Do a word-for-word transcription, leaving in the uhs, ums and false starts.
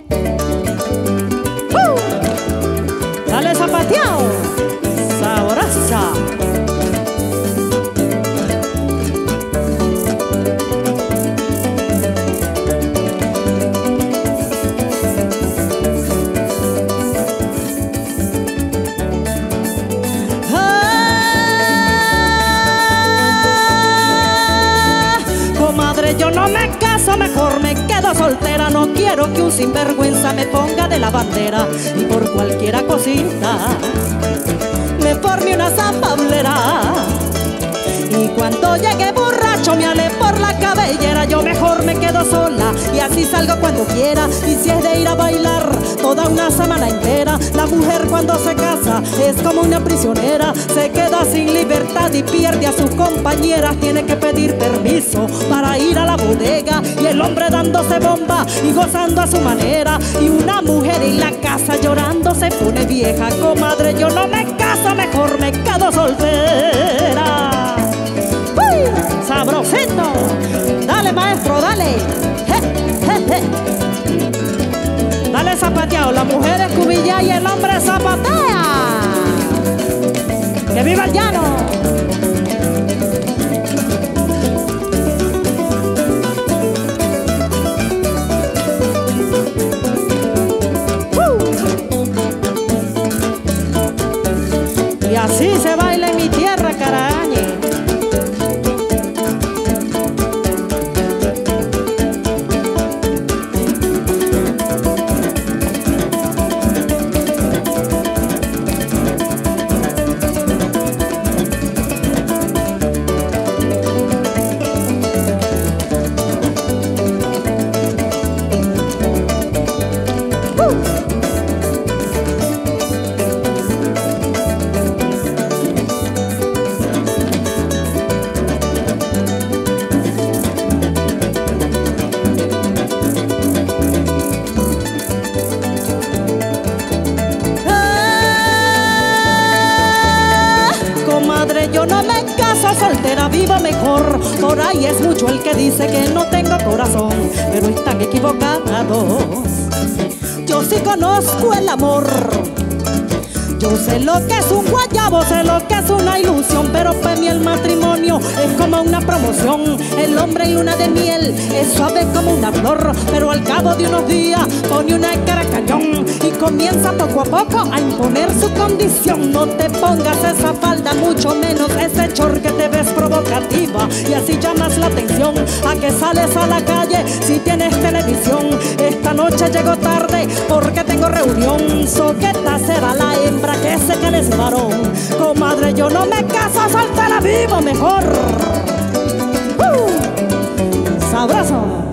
Uh. Dale zapateado, sabrosa. Yo no me caso, mejor me quedo soltera. No quiero que un sinvergüenza me ponga de la bandera y por cualquiera cosita me forme una zapablera. Y cuando llegue borracho me ale por la cabellera. Yo mejor me quedo sola y así salgo cuando quiera. Y si es de ir a bailar toda una semana entera, la mujer cuando se casa es como una prisionera. Se queda sin libertad y pierde a sus compañeras. Tiene que pedir permiso para ir a la bodega, y el hombre dándose bomba y gozando a su manera. Y una mujer en la casa llorando se pone vieja. Comadre, yo no me caso, mejor me quedo soltera. ¡Uy! ¡Sabrosito! Dale, maestro, dale. Je, je, je. Dale zapateado, la mujer es cubilla y el hombre zapatea. ¡Que viva el llano! Y así se baila en mi tierra, carañe. Yo no me caso, soltera vivo mejor. Por ahí es mucho el que dice que no tengo corazón, pero están equivocados. Yo sí conozco el amor. Yo sé lo que es un guayabo, sé lo que es una ilusión, pero para mí el matrimonio es como una promoción. El hombre en luna de miel es suave como una flor, pero al cabo de unos días pone una cara cañón y comienza poco a poco a imponer su condición. No te pongas esa falda, mucho menos ese short que te ves provocativa, y así llamas la atención a que sales a la calle si tienes televisión. Esta noche llego tarde porque tengo reunión. Soqueta será la hembra que se que es varón. Comadre, yo no me caso, soltera vivo mejor. uh, Sabroso.